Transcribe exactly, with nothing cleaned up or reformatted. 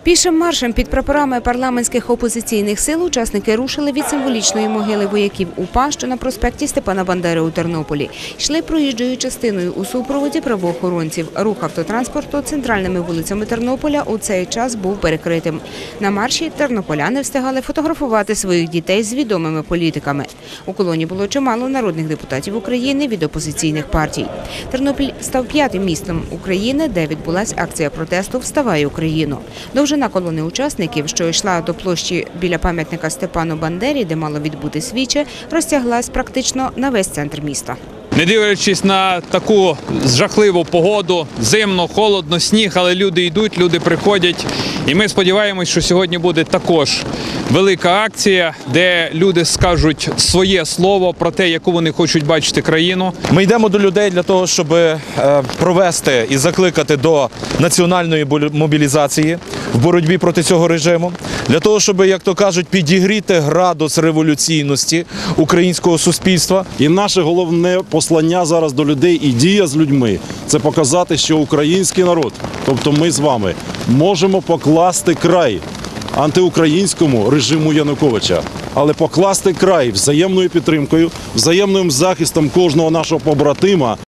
Пішим маршем під прапорами парламентських опозиційних сил учасники рушили від символічної могили вояків УПА, що на проспекті Степана Бандери у Тернополі. Йшли проїжджою частиною у супроводі правоохоронців. Рух автотранспорту центральними вулицями Тернополя у цей час був перекритим. На марші тернополяни встигали фотографувати своїх дітей з відомими політиками. У колоні було чимало народних депутатів України від опозиційних партій. Тернопіль став п'ятим містом України, де відбулася акція протесту «Вставай, Україно». Довжина колони учасників, що йшла до площі біля пам'ятника Степану Бандері, де мало відбутись віче, розтяглась практично на весь центр міста. Не дивлячись на таку жахливу погоду, зимно, холодно, сніг, але люди йдуть, люди приходять. І ми сподіваємось, що сьогодні буде також велика акція, де люди скажуть своє слово про те, яку вони хочуть бачити країну. Ми йдемо до людей для того, щоб провести і закликати до національної мобілізації в боротьбі проти цього режиму, для того, щоб, як то кажуть, підігріти градус революційності українського суспільства. І наше головне послання зараз до людей і дія з людьми – це показати, що український народ, тобто ми з вами, можемо покласти край антиукраїнському режиму Януковича, але покласти край взаємною підтримкою, взаємним захистом кожного нашого побратима.